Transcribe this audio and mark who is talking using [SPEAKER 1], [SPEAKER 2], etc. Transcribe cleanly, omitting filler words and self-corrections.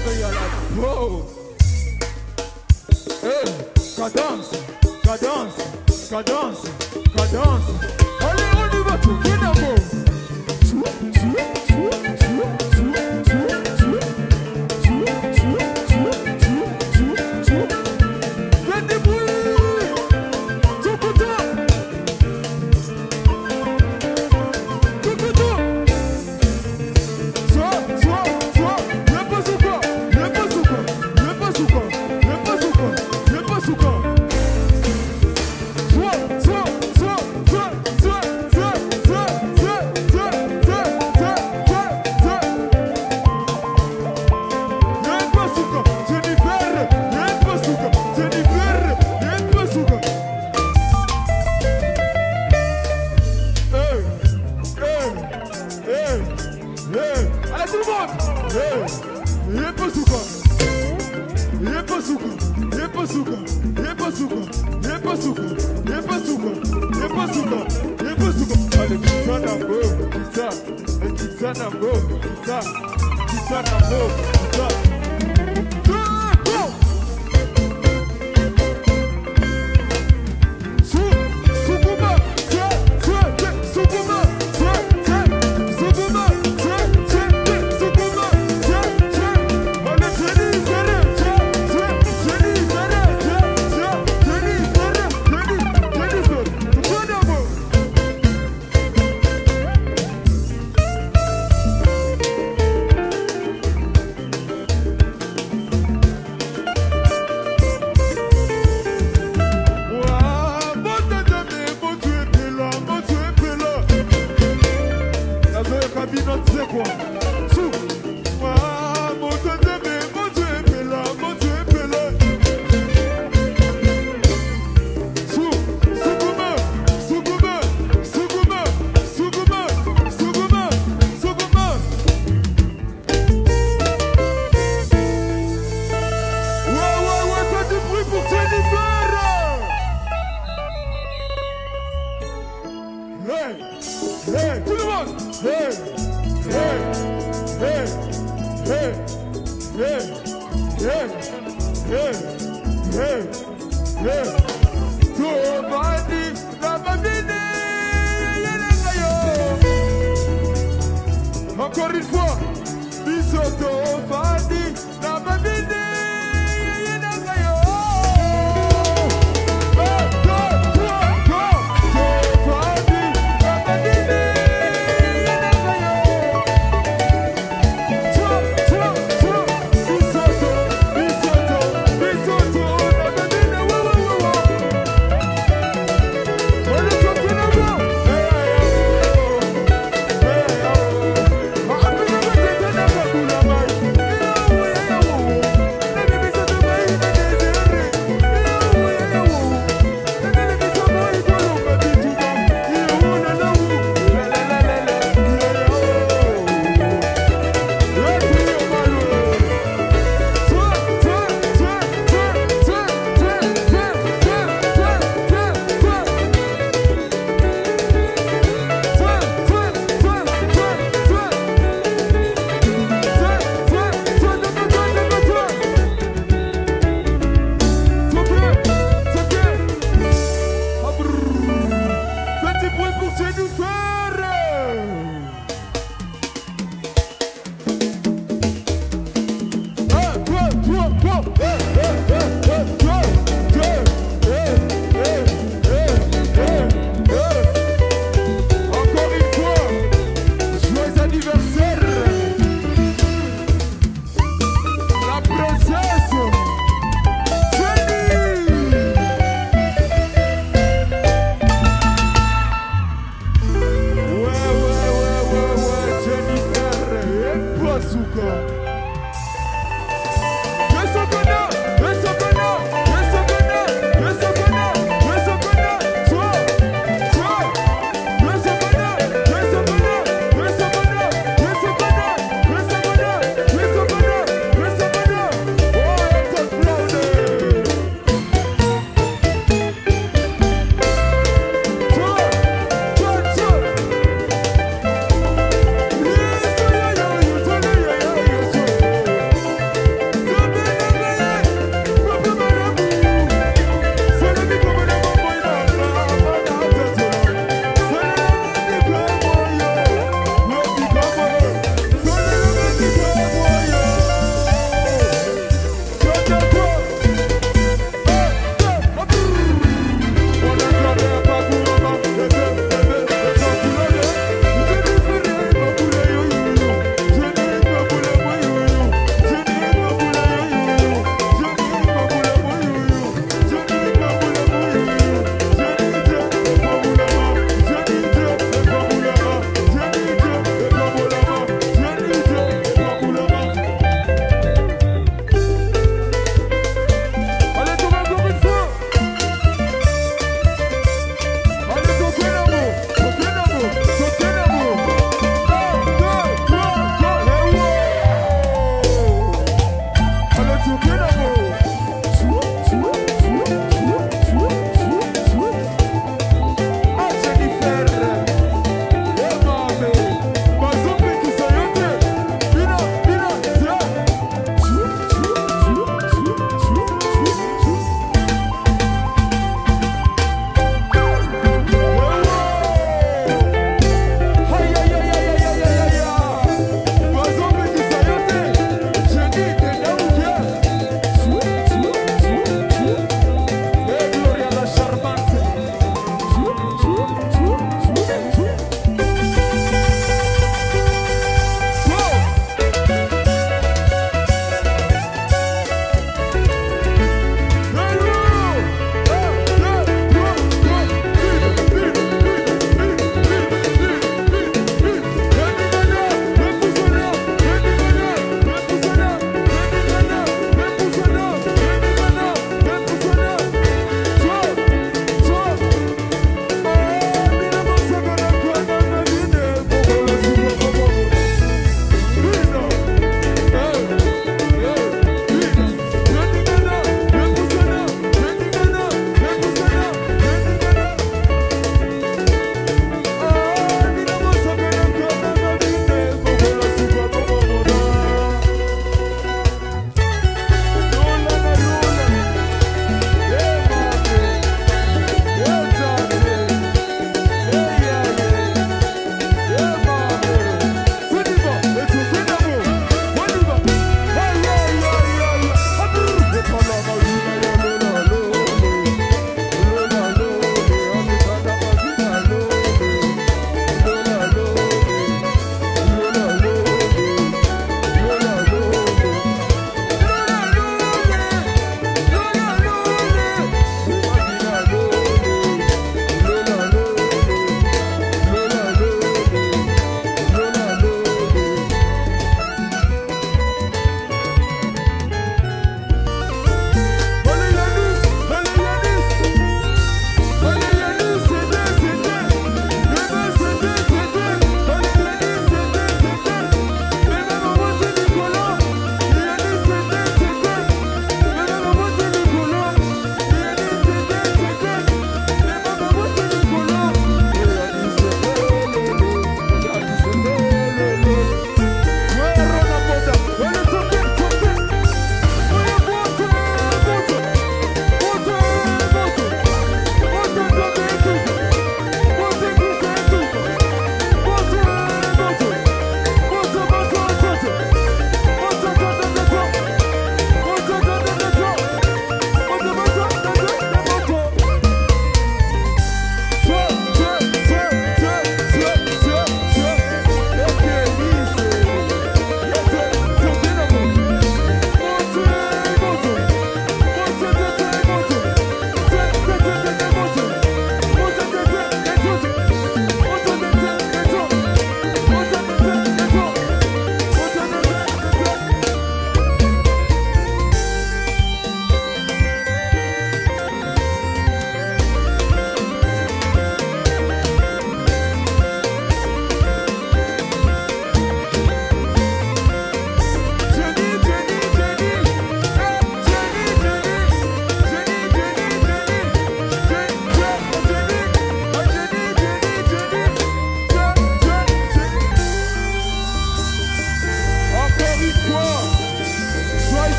[SPEAKER 1] Oh. Hey, cadence, cadence, cadence, cadence. Allez, on y va tout, bien amour. Faites des bruits, tout content. Tout content. Soit, y'a pas sous quoi, y'a pas sous quoi, y'a pas sous quoi, y'a pas sous quoi, y'a pas sous quoi. Soit, allez tout le monde. Y'a pas sous quoi, y'a pas sous quoi, y'a pas sous quoi, y'a pas sous quoi, y'a pas sous quoi, y'a pas sous quoi, y'a pas sous quoi, y'a pas sous quoi. Allez, quitte na go, quitte na go, quitte na go, hey, tout le monde. Hey, hey, hey, hey, hey, hey, hey, hey, hey. Tovadi, Rababine, encore une fois. Biso Tovadi, Rababine. Jennifer, et pas sous